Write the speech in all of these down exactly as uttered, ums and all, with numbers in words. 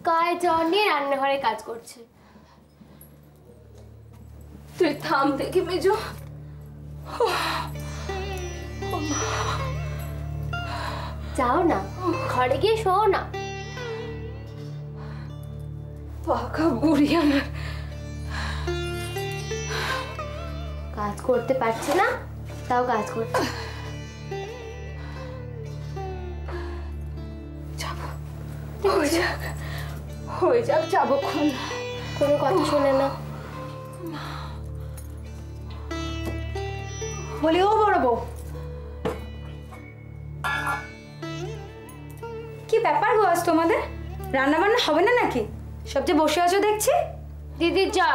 গায়ে জ্বর নিয়ে রান্নাঘরে কাজ করছে। তুই থাম দেখি মেজো। যাও না, ঘরে গিয়ে শো না। পাকা বুড়ি আমার, কাজ করতে পারছে না, তাও কাজ করছে। যাবো, হয়ে যাক হয়ে যাক যাবো। কোনো কথা শোনে না। বলি ও বড় বউ, কি ব্যাপার গো আজ তোমাদের? রান্না বান্না হবে না নাকি? সব যে বসে আছো দেখছি। দিদির জ্বর।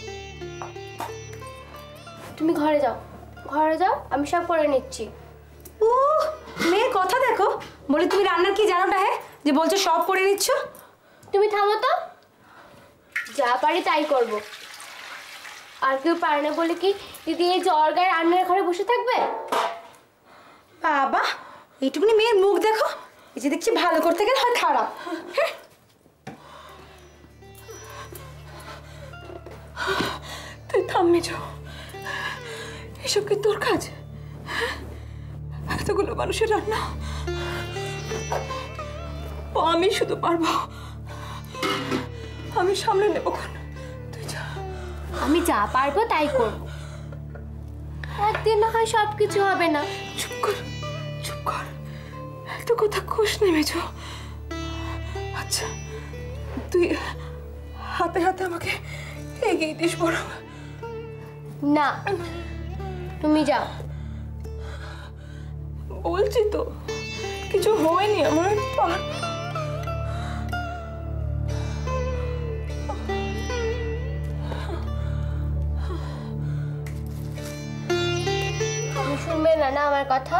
তুমি ঘরে যাও, ঘরে যাও, আমি সব করে নিচ্ছি। ও মেয়ে কথা দেখো। বলি তুমি রান্নার কি জানোটা? হ্যাঁ, যে বলছো সব করে নিচ্ছ। তুমি থামো তো, যা পারি তাই করব। আর কেউ পারে না বলে কি দিদি এই জ্বর গায়ে রান্নার ঘরে বসে থাকবে? বাবা, এইটুকুনি মেয়ের মুখ দেখো। এই যে দেখছি ভালো করতে গেলে হয় খারাপ। তুই থাম মেজো, এসব কি তোর কাজ? এতগুলো মানুষের রান্না আমি শুধু পারবো, আমি সামলে নেব। তুই যা। আমি যা পারবো তাই করব। একদিন না হয় সব কিছু হবে না। চুপ কর, চুপ কর, এত কথা কোষ নেমেছো। আচ্ছা তুই হাতে হাতে আমাকে এগিয়ে দিস বড়। না, তুমি যাও। বলছি তো কিছু হয়নি আমার। তুমি শুনবে না না আমার কথা?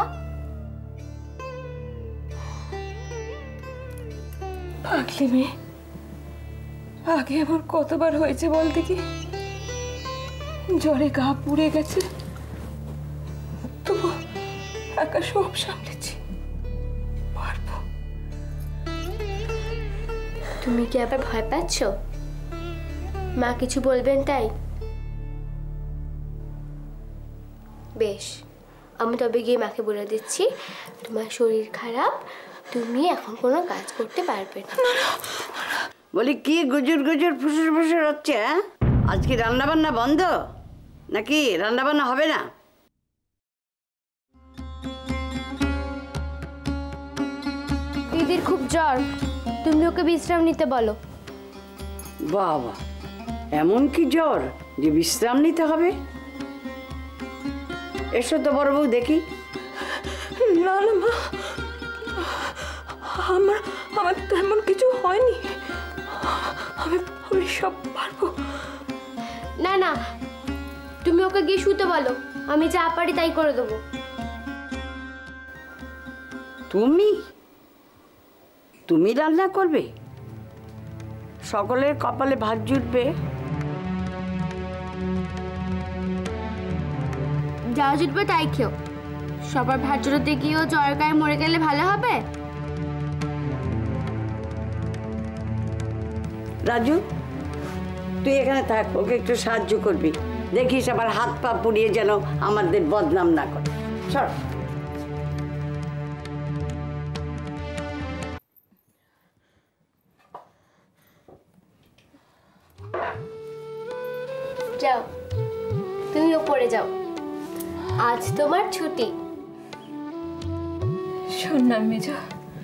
পাগলি মেয়ে, আগে এমন কতবার হয়েছে বলতে কি? জ্বরে গা পুড়ে গেছে, তবু একা সব সামলেছি, পারবো। তুমি কি আবার ভয় পাচ্ছ? মা কিছু বলবেন তাই? বেশ, আমি তবে গিয়ে মাকে বলে দিচ্ছি তোমার শরীর খারাপ, তুমি এখন কোনো কাজ করতে পারবে না। বলি কি গুজুর গুজুর ফুসুর ফুসুর হচ্ছে? হ্যাঁ, আজকে রান্না বান্না বন্ধ নাকি? রান্না বান্না হবে না? দিদির খুব জ্বর, তুমি ওকে বিশ্রাম নিতে বলো। বাবা, এমন কি জ্বর যে বিশ্রাম নিতে হবে? এসো তো বড় বউ দেখি। না না মা, আমার আমার তেমন কিছু হয়নি, আমি আমি সব পারবো। না না, তুমি ওকে গিয়ে শুতে বলো, আমি যা পারি তাই করে দেবো। তুমি তুমি রান্না করবে? সকলের কপালে ভাত জুটবে। যা জুটবে তাই খেও, সবার ভাত জোটাতে গিয়েও জ্বর গায়ে মরে গেলে ভালো হবে? রাজু, তুই এখানে থাক, ওকে একটু সাহায্য করবি। দেখিস আবার হাত পা পুড়িয়ে যেন আমাদের বদনাম না করে। সর। যাও, তুমি ওপরে যাও, আজ তোমার ছুটি। শোন না মেজো,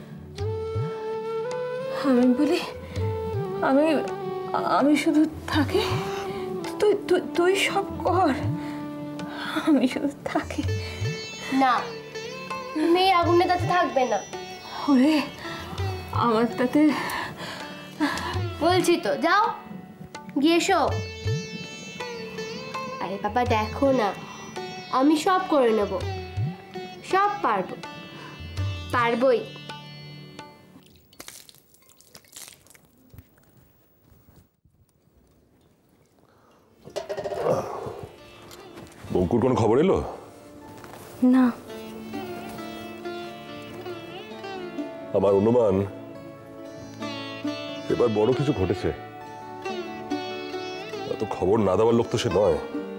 আমি বলি আমি আমি শুধু থাকি, তুই তুই তুই সব কর, আমি শুধু থাকি। না, তুমি আগুনে তাতে থাকবে না। ওরে আমার তাতে, বলছি তো যাও, গিয়ে এসো। আরে বাবা দেখো না, আমি সব করে নেব, সব পারবো, পারবই। বঙ্কুর কোনো খবর এলো না? আমার অনুমান এবার বড় কিছু ঘটেছে। এত খবর না দেওয়ার লোক তো সে নয়।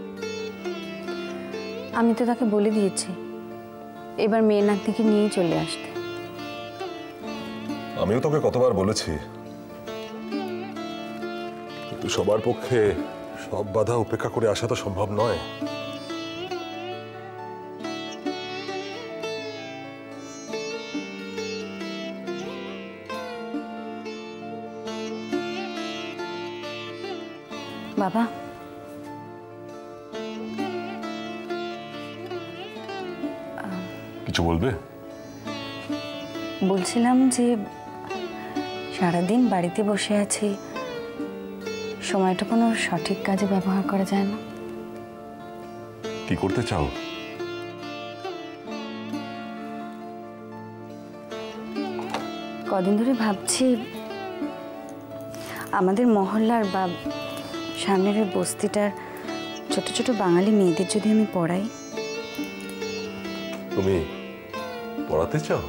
আমি তো তাকে বলে দিয়েছি এবার মেয়ে নাতনিকে নিয়েই চলে আসতে। আমিও তোকে কতবার বলেছি, কিন্তু সবার পক্ষে সব বাধা উপেক্ষা করে আসা তো সম্ভব নয়। বাবা, কিছু বলবে? বলছিলাম যে সারাদিন বাড়িতে বসে আছি, সময়টা কোনো সঠিক কাজে ব্যবহার করা যায় না। কি করতে চাও? কদিন ধরে ভাবছি আমাদের মহল্লার বা সামনের ওই বস্তিটার ছোট ছোট বাঙালি মেয়েদের যদি আমি পড়াই। তুমি পড়াতে চাও?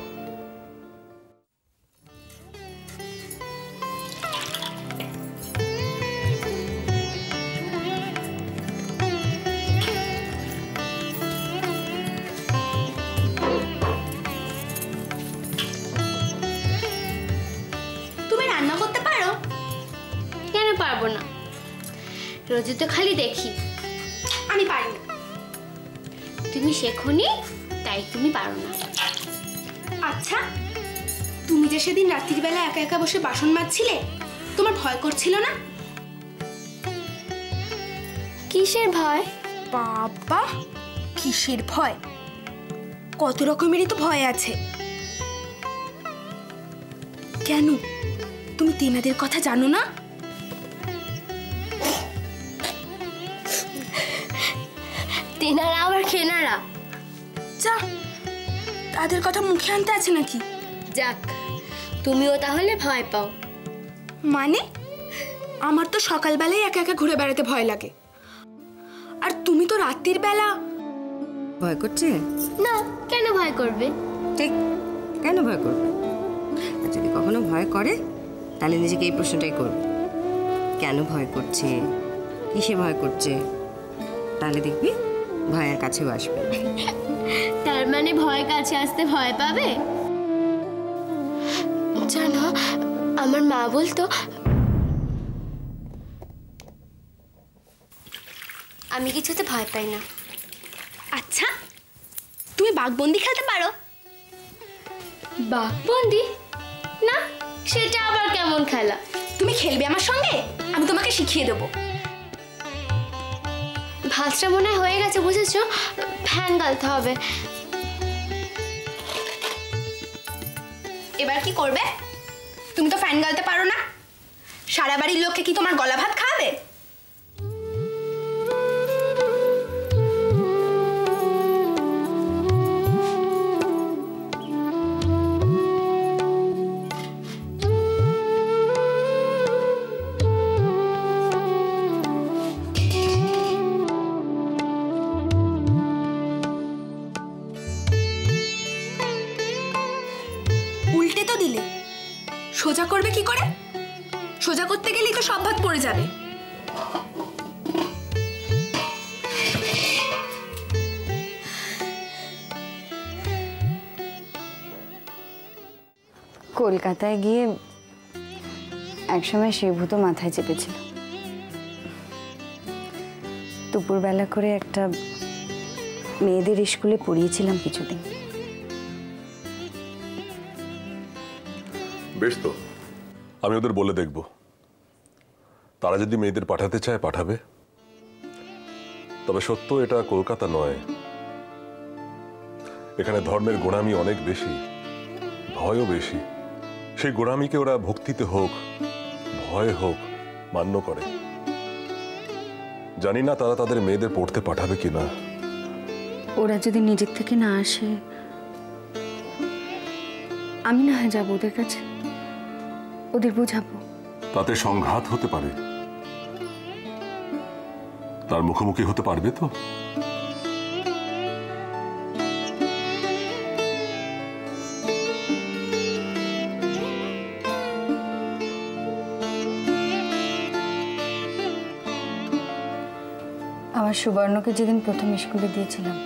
তুমি রান্না করতে পারো? কেন পারবো না, রোজ তো খালি দেখি। আমি পারি না। তুমি শেখোনি তাই তুমি পারো না। আচ্ছা, তুমি যে সেদিন রাত্রির বেলা একা একা বসে বাসন মাজছিলে, তোমার ভয় করছিল না? কিসের ভয়? বাবা, কিসের ভয়? কত রকমেরই তো ভয় আছে। কেন, তুমি তেনাদের কথা জানো না? তেনারা আবার কেনারা? যা, তাদের কথা মুখে আনতে আছে নাকি? যাক, তুমিও তাহলে ভয় পাও। মানে আমার তো সকালবেলায় একা একা ঘুরে বেড়াতে ভয় লাগে, আর তুমি তো রাত্রির বেলা। ভয় করছে না, কেন ভয় করবে? ঠিক, কেন ভয় করবে? আর যদি কখনো ভয় করে তাহলে নিজেকে এই প্রশ্নটাই করবে, কেন ভয় করছে, কিসে ভয় করছে, তাহলে দেখবি ভয়ের কাছেও আসবে। তার মানে ভয় কাছে আসতে ভয় পাবে? জানো, আমার মা বলতো আমি কিছুতে ভয় পাই না। আচ্ছা, তুমি বাঘবন্দি খেলতে পারো? বাঘবন্দি? না, সেটা আবার কেমন খেলা? তুমি খেলবে আমার সঙ্গে? আমি তোমাকে শিখিয়ে দেবো। ভাতটা মনে হয় হয়ে গেছে, বুঝেছো? ফ্যান গালতে হবে। এবার কি করবে? তুমি তো ফ্যান গালতে পারো না। সারা বাড়ির লোককে কি তোমার গলা ভাত খাওয়াবে? উল্টে তো দিলে, সোজা করবে কি করে? সোজা করতে গেলেই তো সব ভাত পড়ে যাবে। কলকাতায় গিয়ে একসময় সেই ভূত মাথায় চেপেছিল। দুপুরবেলা করে একটা মেয়েদের স্কুলে পড়িয়েছিলাম কিছুদিন। বেশ, তো আমি ওদের বলে দেখব, তারা যদি মেয়েদের পাঠাতে চায় পাঠাবে। তবে সত্য, এটা কলকাতা নয়। এখানে ধর্মের গোড়ামি অনেক বেশি, ভয়ও বেশি। সেই গোড়ামিকে ওরা ভক্তিতে হোক ভয় হোক মান্য করে। জানি না তারা তাদের মেয়েদের পড়তে পাঠাবে কিনা। ওরা যদি নিজের থেকে না আসে, আমি না হয় যাবো ওদের কাছে, ওদের বোঝাবো। তাতে সংঘাত হতে পারে, তার মুখোমুখি হতে পারবে তো? আমার সুবর্ণকে যেদিন প্রথম স্কুলে দিয়েছিলাম,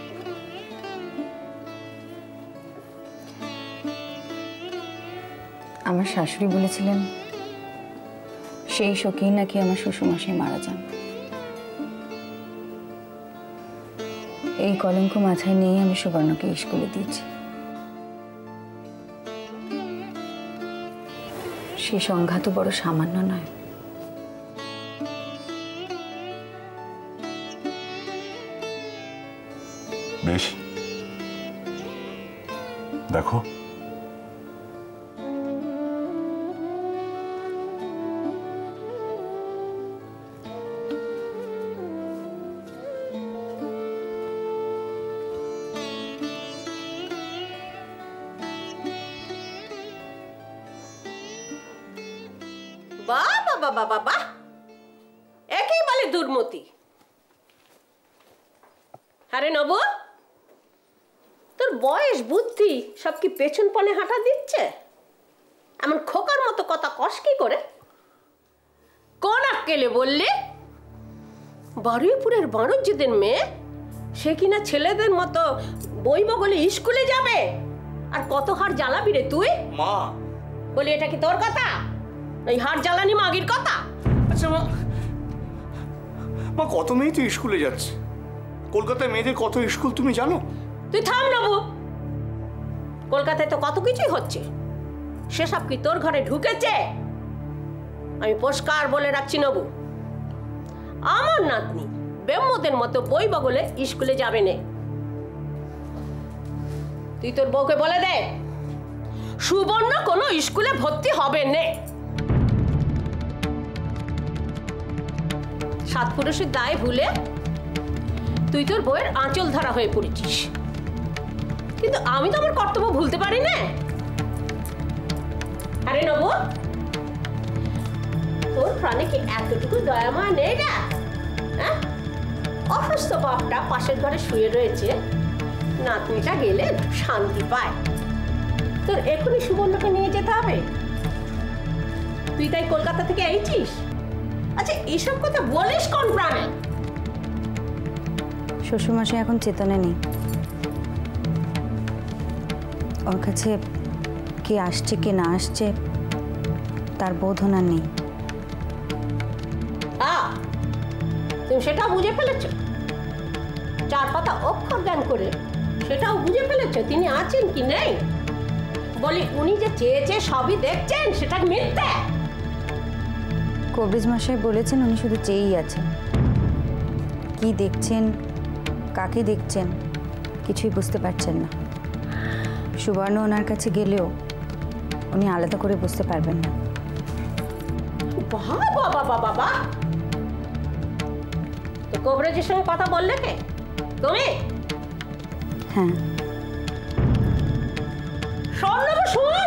আমার শাশুড়ি বলেছিলেন সেই শোকেই নাকি আমার শ্বশুরমশাই মারা যান। এই কলঙ্ক মাথায় নিয়ে আমি সুবর্ণকে স্কুলে দিয়েছি। সে সংঘাত বড় সামান্য নয়। বেশ, দেখো বাবা বাবা বাবা, একই বলে দুর্মতি। আরে নবু, তোর বয়স বুদ্ধি সব কি পেছন পনে হাঁটা দিচ্ছে? এমন খোকার মতো কথা কস কি করে? কোন আক্কেলে বললি বারুইপুরের বাণিজ্যদের মেয়ে সে কিনা ছেলেদের মতো বই বগলে স্কুলে যাবে? আর কত হার জ্বালাবি রে তুই? মা বলি এটা কি তোর কথা? এই হার জ্বালানি মাগির কথা? আচ্ছা মা, মা কত মেয়ে তো স্কুলে যাচ্ছে? কলকাতায় মেয়েদের কত স্কুল তুমি জানো? তুই থাম নবু, কলকাতায় তো কত কিছুই হচ্ছে, সেসব কি তোর ঘরে ঢুকেছে? আমি পরিষ্কার বলে রাখছি নবু, আমার নাতনি বেম্মদের মতো বই বগলে স্কুলে যাবে না। তুই তোর বউকে বলে দে সুবর্ণ কোনো স্কুলে ভর্তি হবে না। সাত পুরুষের দায় ভুলে তুই তোর বউয়ের আঁচল ধরা হয়ে পড়েছিস, কিন্তু আমি তো আমার কর্তব্য ভুলতে পারি না। আরে নবু, তোর প্রাণে কি এতটুকু দয়া মায়া নেই না? হ্যাঁ, অসুস্থ বাপটা পাশের ঘরে শুয়ে রয়েছে, নাতনিটা গেলে শান্তি পায়। তোর এখনই সুবর্ণকে নিয়ে যেতে হবে? তুই তাই কলকাতা থেকে এইছিস? আচ্ছা, এইসব কথা বলিস কোন প্রাণে? শ্বশুরমশাই এখন চেতনে নেই, ওর কাছে কে আসছে কে না আসছে তার বোধনা নেই। হ্যাঁ, তুমি সেটাও বুঝে ফেলেছ? চার পাতা অক্ষর জ্ঞান করে সেটাও বুঝে ফেলেছ তিনি আছেন কি নেই? বলি উনি যে চেয়েছে সবই দেখছেন, সেটা মিথ্যে। কবিজ মশাই বলেছেন উনি শুধু চেয়েই আছেন, কি দেখছেন কাকে দেখছেন কিছুই বুঝতে পারছেন না। সুবর্ণ ওনার কাছে গেলেও উনি আলাদা করে বুঝতে পারবেন না। বাবা বাবা বাবা, তো কবরেজের সঙ্গে কথা বললে কে? তুমি? হ্যাঁ। শোন না, শোন,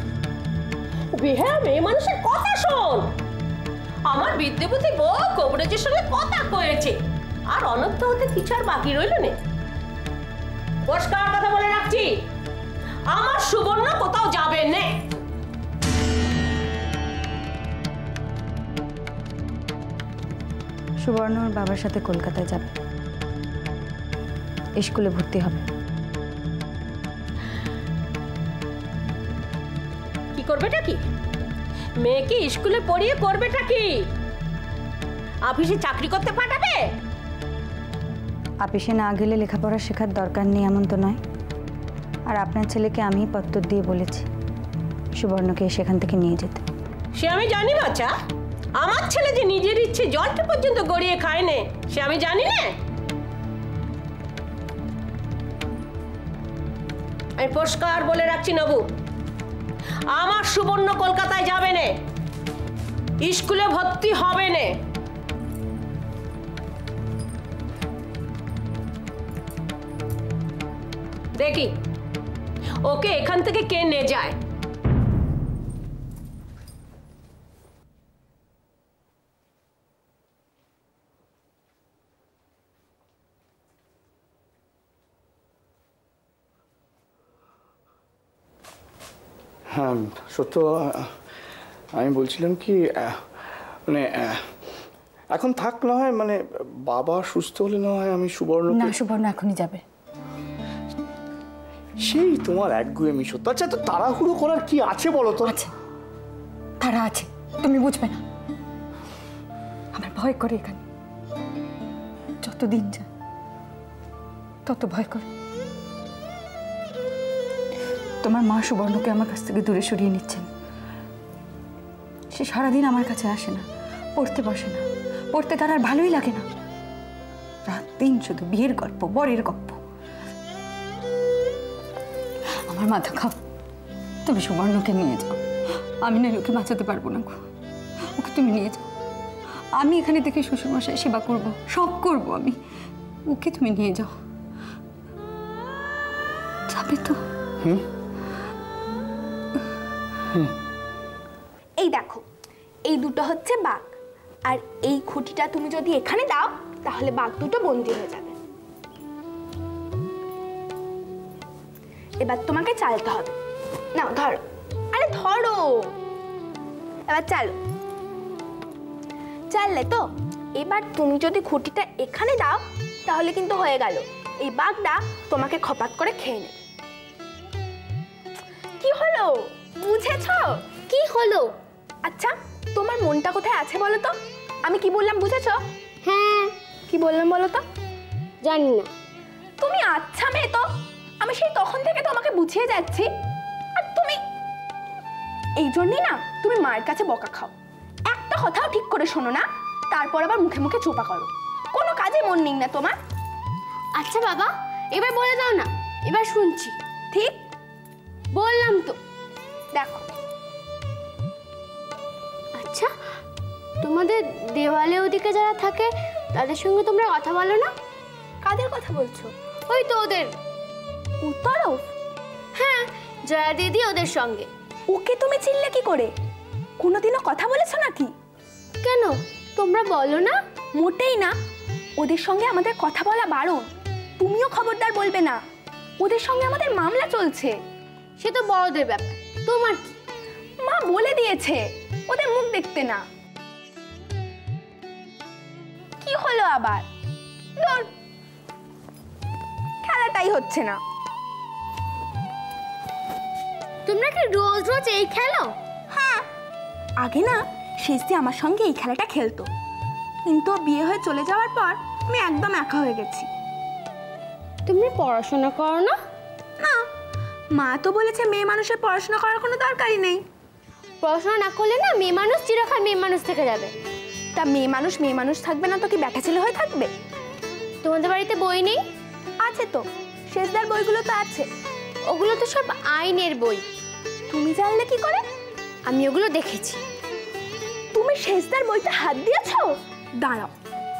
বিহার মেয়ে মানুষের কথা শোন। আমার বিদ্যাপতি বউ কবরেজের সঙ্গে কথা কয়েছে, আর অনর্থ হতে কিছু আর বাকি রইল না। পরিষ্কার কথা বলে রাখছি, আমার সুবর্ণ কোথাও যাবে না। সুবর্ণ ওর বাবার সাথে কলকাতায় যাবে, স্কুলে ভর্তি হবে। কি করবেটা কি? মেয়েকে স্কুলে পড়িয়ে করবেটা কি? অফিসে চাকরি করতে পাঠাবে? অফিসে না গেলে লেখাপড়া শেখার দরকার নেই এমন তো নয়। আর আপনার ছেলেকে আমি পত্তর দিয়ে বলেছি সুবর্ণকে সেখান থেকে নিয়ে যেতে। সে আমি জানি বাচ্চা, আমার ছেলে যে নিজের ইচ্ছে জলটা পর্যন্ত গড়িয়ে খায় না, সে আমি জানি না। আমি পরিষ্কার বলে রাখছি নবু, আমার সুবর্ণ কলকাতায় যাবে না, স্কুলে ভর্তি হবে না। দেখি ওকে এখান থেকে কে নিয়ে যায়। হ্যাঁ সত্য, আমি বলছিলাম কি, মানে এখন থাক না হয়, মানে বাবা সুস্থ হলে না হয় আমি সুবর্ণ। না, সুবর্ণ এখনই যাবে। সেই তোমার একগুঁয়েমি সত্য। আচ্ছা, তো তাড়াহুড়ো করার কি আছে বলো তো? আছে, তারা আছে, তুমি বুঝবে না। আমার ভয় করে এখানে, যত দিন যায় তত ভয় করে। তোমার মা সুবর্ণকে আমার কাছ থেকে দূরে সরিয়ে নিচ্ছেন। সে সারাদিন আমার কাছে আসে না, পড়তে বসে না, পড়তে তার আর ভালোই লাগে না। রাত দিন শুধু বিয়ের গল্প, বরের গল্প। আমার মাথা খাও, তুমি সুবর্ণকে নিয়ে যাও। আমি না ওকে বাঁচাতে পারবো না, ওকে তুমি নিয়ে যাও। আমি এখানে থেকে শ্বশুরমশাই সেবা করব, সব করব আমি। ওকে তুমি নিয়ে যাও, যাবে তো? হুম হুম এই দেখো, এই দুটো হচ্ছে বাঘ, আর এই খুঁটিটা তুমি যদি এখানে দাও তাহলে বাঘ দুটো বন্দি হয়ে যাবে। এবার তোমাকে চালতে হবে। নাও ধরো, আরে ধরো, এবার চালো। চাললে তো? এবার তুমি যদি খুঁটিটা এখানে দাও তাহলে কিন্তু হয়ে গেল, এই বাঘটা তোমাকে খপাত করে খেয়ে নেবে। কি হলো, বুঝেছো? কি হলো? আচ্ছা, তোমার মনটা কোথায় আছে বলো তো? আমি কি বললাম বুঝেছো? হ্যাঁ। কি বললাম বলো তো? জানি না। তুমি আচ্ছা মেয়ে তো, আমি সেই তখন থেকে তোমাকে বুঝিয়ে যাচ্ছি, আর তুমি এই জন্যই না তুমি মায়ের কাছে বকা খাও। একটা কথাও ঠিক করে শোনো না, তারপর আবার মুখে মুখে চোপা করো। কোনো কাজে মন নেই না তোমার। আচ্ছা বাবা, এবার বলে দাও না, এবার শুনছি। ঠিক বললাম তো। দেখো, আচ্ছা, তোমাদের দেওয়ালে ওদিকে যারা থাকে তাদের সঙ্গে তোমরা কথা বলো না? কাদের কথা বলছো? ওই তো ওদের উত্তরফ। হ্যাঁ, জয়া দিদি ওদের সঙ্গে। ওকে তুমি চিনলে কি করে? কোনোদিনও কথা বলেছো নাকি? কেন, তোমরা বলো না? মোটেই না, ওদের সঙ্গে আমাদের কথা বলা বারণ। তুমিও খবরদার বলবে না, ওদের সঙ্গে আমাদের মামলা চলছে। সে তো বড়দের ব্যাপার, তোমার কি? মা বলে দিয়েছে ওদের মুখ দেখতে না। কি হলো আবার? ধর, খেলাটাই হচ্ছে না। তোমরা কি রোজ রোজ এই খেলো? হ্যাঁ, আগে না শেষদি আমার সঙ্গে এই খেলাটা খেলতো, কিন্তু বিয়ে হয়ে চলে যাওয়ার পর আমি একদম একা হয়ে গেছি। তুমি পড়াশোনা করো না? না, মা তো বলেছে মেয়ে মানুষের পড়াশোনা করার কোনো দরকারই নেই। পড়াশোনা না করলে না মেয়ে মানুষ চিরকাল মেয়ে মানুষ থেকে যাবে। তা মেয়ে মানুষ মেয়ে মানুষ থাকবে না তো কি ব্যাটা ছেলে হয়ে থাকবে? তোমাদের বাড়িতে বই নেই? আছে তো, শেষদার বইগুলো তো আছে। ওগুলো তো সব আইনের বই। তুমি জানলে কি করে? আমি ওগুলো দেখেছি। তুমি শেষদার বইতে হাত দিয়েছো? দাঁড়াও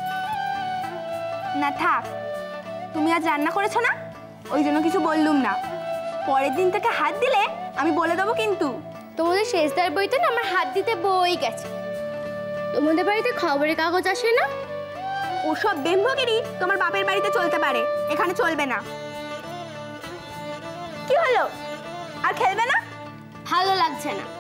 না, থাক, তুমি আজ রান্না করেছো না, ওই জন্য কিছু বললুম না। পরের দিন থেকে হাত দিলে আমি বলে দেবো কিন্তু। তোমাদের শেষদার বইতে না আমার হাত দিতে বই গেছে। তোমাদের বাড়িতে খবরের কাগজ আসে না? ওসব বেম্ভগিরি তোমার বাপের বাড়িতে চলতে পারে, এখানে চলবে না। কি হলো, আর খেলবে না? ভালো লাগছে না।